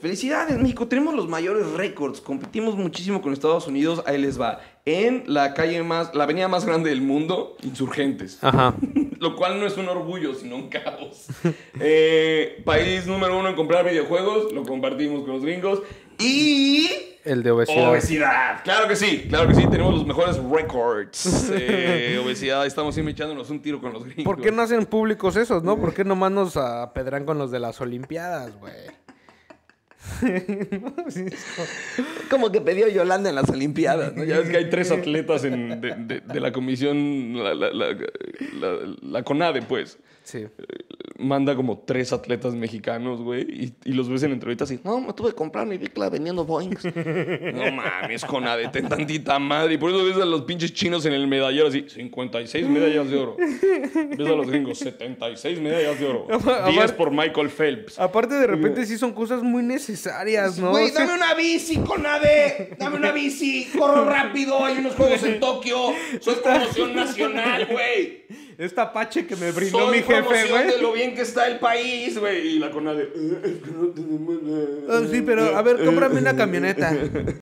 Felicidades, México. Tenemos los mayores récords. Competimos muchísimo con Estados Unidos. Ahí les va. En la avenida más grande del mundo, Insurgentes. Ajá. Lo cual no es un orgullo, sino un caos. País número 1 en comprar videojuegos. Lo compartimos con los gringos. Y... El de obesidad. Obesidad. Claro que sí. Claro que sí. Tenemos los mejores récords. Obesidad. Estamos siempre echándonos un tiro con los gringos. ¿Por qué no hacen públicos esos, no? ¿Por qué nomás nos apedran con los de las Olimpiadas, güey? Como que pidió Yolanda en las Olimpiadas, ¿no? Ya ves que hay 3 atletas de la comisión, la CONADE, pues. Sí. Manda como 3 atletas mexicanos, güey, y los ves en entrevistas y, no, me tuve que comprar mi bicla vendiendo Boeings. No mames, CONADE, ten tantita madre. Y por eso ves a los pinches chinos en el medallero así, 56 medallas de oro. Ves a los gringos, 76 medallas de oro. 10 por Michael Phelps. Aparte, de repente sí son cosas muy necesarias, ¿no? Güey, dame una bici, CONADE. Dame una bici. Corro rápido. Hay unos juegos en Tokio. Soy promoción nacional, güey. Esta Apache que me brindó Soy mi jefe, promoción güey. de lo bien que está el país, güey. Y la CONADE, es que no tenemos nada. Sí, pero a ver, cómprame una camioneta.